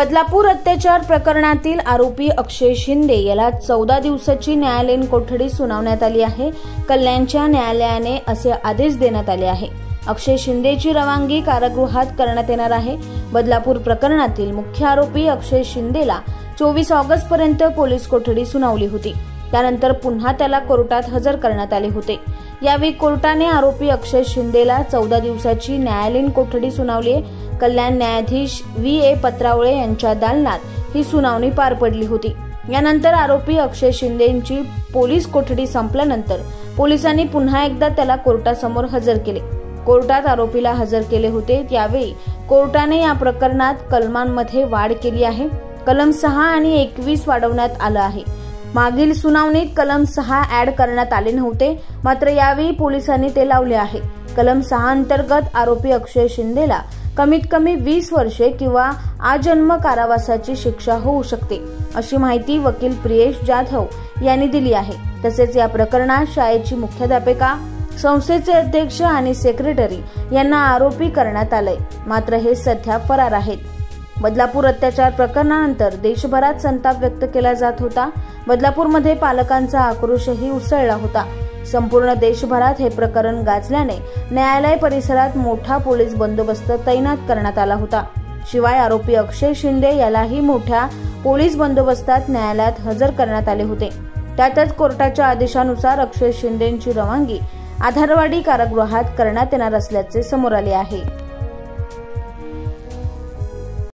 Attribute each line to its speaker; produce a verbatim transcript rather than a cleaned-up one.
Speaker 1: बदलापूर अत्याचार प्रकरणातील आरोपी अक्षय शिंदे याला चौदा दिवसाची न्यायालयीन कोठडी सुनावण्यात आली आहे। कल्याणच्या न्यायालयाने असे आदेश देण्यात आले आहे। अक्षय शिंदेची रवानगी कारागृहात करण्यात येणार आहे। बदलापूर प्रकरणातील मुख्य आरोपी अक्षय शिंदेला चोवीस ऑगस्ट पर्यंत पोलीस कोठडी सुनावली होती। त्यानंतर पुन्हा त्याला कोर्टात हजर करण्यात आले होते। यावेळी कोर्टाने आरोपी अक्षय शिंदेला चौदा दिवसाची न्यायालयीन कोठडी सुनावली। कल्याण न्यायाधीश व्ही ए पत्रावळे यांच्या दालनात ही सुनावणी पार पडली होती। यानंतर आरोपी अक्षय शिंदेची पोलीस कोठडी संपल्यानंतर पोलिसांनी पुन्हा एकदा त्याला कोर्टासमोर हजर केले। कोर्टात आरोपीला हजर केले होते। त्यावेळी कोर्टाने या प्रकरणात कलमांमध्ये वाढ केली आहे। कलम सहा आणि एकवीस वाढवण्यात आलं आहे। मागील सुनावणीत कलम सहा ऍड करण्यात आले नव्हते, मात्र यावेळी पोलिसांनी ते लावले आहे। कलम सहा अंतर्गत आरोपी अक्षय शिंदेला कमीत कमी वीस वर्षे किंवा आजन्म कारावासाची शिक्षा होऊ शकते, अशी माहिती वकील प्रियेश जाधव यांनी दिली आहे। तसेच या प्रकरणात शाळेची मुख्याध्यापिका, संस्थेचे अध्यक्ष आणि सेक्रेटरी यांना आरोपी करण्यात आलंय, मात्र हे सध्या फरार आहेत। बदलापूर अत्याचार प्रकरणानंतर देशभरात संताप व्यक्त केला जात होता। बदलापूरमध्ये पालकांचा आक्रोशही उसळला होता। संपूर्ण देशभरात हे प्रकरण गाजल्याने न्यायालय परिसरात मोठा पोलीस बंदोबस्त तैनात करण्यात आला होता। शिवाय आरोपी अक्षय शिंदे यालाही मोठ्या पोलीस बंदोबस्तात न्यायालयात हजर करण्यात आले होते। त्यातच कोर्टाच्या आदेशानुसार अक्षय शिंदेची रवानगी आधारवाडी कारागृहात करण्यात येणार असल्याचे समोर आले आहे।